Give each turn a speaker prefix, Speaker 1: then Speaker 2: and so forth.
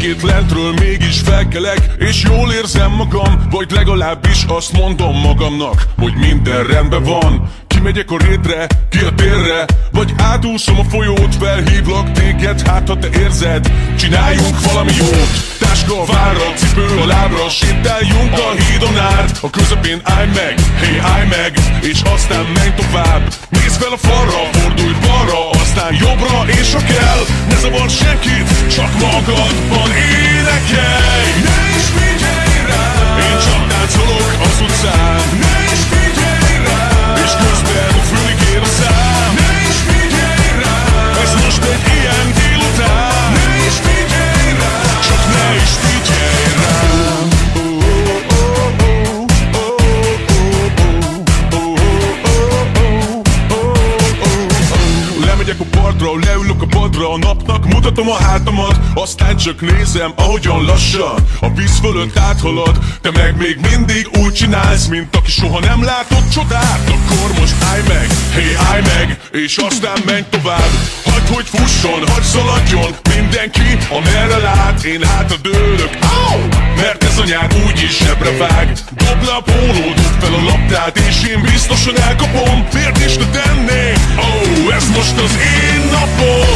Speaker 1: kicsikét lentről mégis felkelek, és jól érzem magam, vagy legalábbis azt mondom magamnak, hogy minden rendben van. Kimegyek a rétre, ki a térre, vagy átúszom a folyót, felhívlak téged, hát ha te érzed, csináljunk valami jót. Táska a vára, cipő a lábra, sétáljunk a hídon át, a közepén állj meg, hey állj meg, és aztán menj tovább. Nézz fel a falra, fordulj balra, aztán jobbra, és ha kell, ne zavar senkit, csak magadban énekelj. Ne is figyelj rám, én csak táncolok az utcán. Ne is figyelj rám, és közben füllig ér a szám. Ne is figyelj rám, ez most egy ilyen délután. Ne is figyelj rám, csak ne is figyelj rám. Lemegyek a partra, leülök a padra, a napnak mutatom a hátamat, aztán csak nézem, ahogyan lassan a víz fölött áthalad. Te meg még mindig úgy csinálsz, mint aki soha nem látott csodát. Akkor most állj meg, hey állj meg, és aztán menj tovább. Hagyd, hogy fusson, hagyd szaladjon mindenki, amerre lát. Én hátra dőlök, mert ez a nyár úgyis zsebre vág. Dobd le a pólód, dobd fel a labdát, és én biztosan elkapom. Miért is ne tennék? Ez most az én napom.